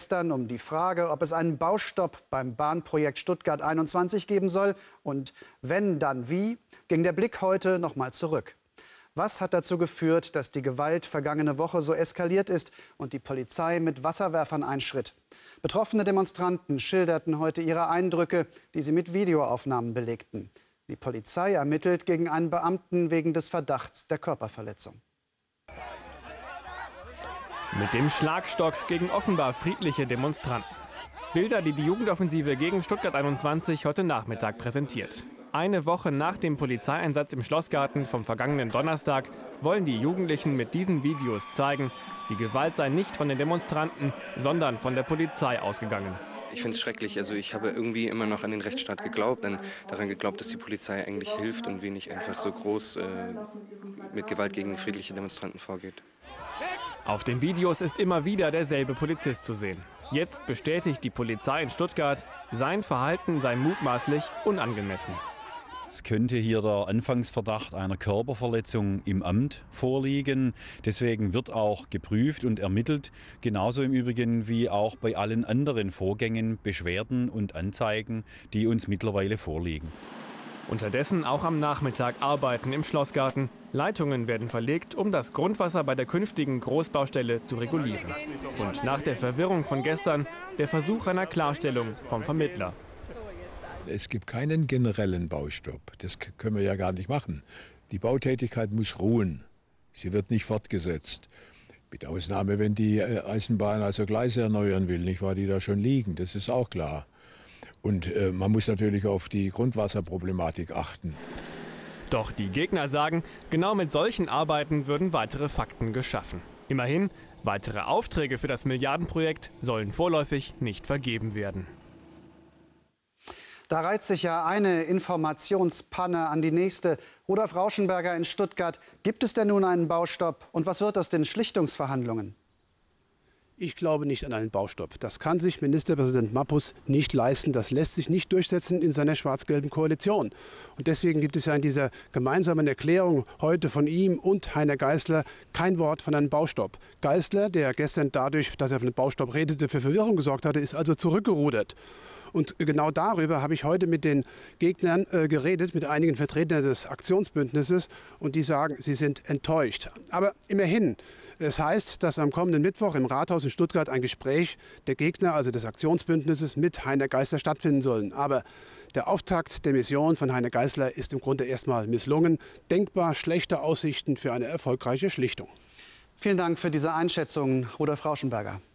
gestern um die Frage, ob es einen Baustopp beim Bahnprojekt Stuttgart 21 geben soll. Und wenn, dann wie, ging der Blick heute noch mal zurück. Was hat dazu geführt, dass die Gewalt vergangene Woche so eskaliert ist und die Polizei mit Wasserwerfern einschritt? Betroffene Demonstranten schilderten heute ihre Eindrücke, die sie mit Videoaufnahmen belegten. Die Polizei ermittelt gegen einen Beamten wegen des Verdachts der Körperverletzung. Mit dem Schlagstock gegen offenbar friedliche Demonstranten. Bilder, die die Jugendoffensive gegen Stuttgart 21 heute Nachmittag präsentiert. Eine Woche nach dem Polizeieinsatz im Schlossgarten vom vergangenen Donnerstag wollen die Jugendlichen mit diesen Videos zeigen, die Gewalt sei nicht von den Demonstranten, sondern von der Polizei ausgegangen. Ich finde es schrecklich. Also ich habe irgendwie immer noch an den Rechtsstaat geglaubt, daran geglaubt, dass die Polizei eigentlich hilft und wenig einfach so groß mit Gewalt gegen friedliche Demonstranten vorgeht. Auf den Videos ist immer wieder derselbe Polizist zu sehen. Jetzt bestätigt die Polizei in Stuttgart, sein Verhalten sei mutmaßlich unangemessen. Es könnte hier der Anfangsverdacht einer Körperverletzung im Amt vorliegen. Deswegen wird auch geprüft und ermittelt, genauso im Übrigen wie auch bei allen anderen Vorgängen, Beschwerden und Anzeigen, die uns mittlerweile vorliegen. Unterdessen auch am Nachmittag Arbeiten im Schlossgarten. Leitungen werden verlegt, um das Grundwasser bei der künftigen Großbaustelle zu regulieren. Und nach der Verwirrung von gestern der Versuch einer Klarstellung vom Vermittler. Es gibt keinen generellen Baustopp. Das können wir ja gar nicht machen. Die Bautätigkeit muss ruhen. Sie wird nicht fortgesetzt. Mit Ausnahme, wenn die Eisenbahn also Gleise erneuern will, nicht wahr, die da schon liegen. Das ist auch klar. Und man muss natürlich auf die Grundwasserproblematik achten. Doch die Gegner sagen, genau mit solchen Arbeiten würden weitere Fakten geschaffen. Immerhin, weitere Aufträge für das Milliardenprojekt sollen vorläufig nicht vergeben werden. Da reiht sich ja eine Informationspanne an die nächste. Rudolf Rauschenberger in Stuttgart. Gibt es denn nun einen Baustopp? Und was wird aus den Schlichtungsverhandlungen? Ich glaube nicht an einen Baustopp. Das kann sich Ministerpräsident Mappus nicht leisten. Das lässt sich nicht durchsetzen in seiner schwarz-gelben Koalition. Und deswegen gibt es ja in dieser gemeinsamen Erklärung heute von ihm und Heiner Geißler kein Wort von einem Baustopp. Geißler, der gestern dadurch, dass er von einem Baustopp redete, für Verwirrung gesorgt hatte, ist also zurückgerudert. Und genau darüber habe ich heute mit den Gegnern geredet, mit einigen Vertretern des Aktionsbündnisses. Und die sagen, sie sind enttäuscht. Aber immerhin, es heißt, dass am kommenden Mittwoch im Rathaus in Stuttgart ein Gespräch der Gegner, also des Aktionsbündnisses, mit Heiner Geißler stattfinden soll. Aber der Auftakt der Mission von Heiner Geißler ist im Grunde erstmal misslungen. Denkbar schlechte Aussichten für eine erfolgreiche Schlichtung. Vielen Dank für diese Einschätzung, Rudolf Rauschenberger.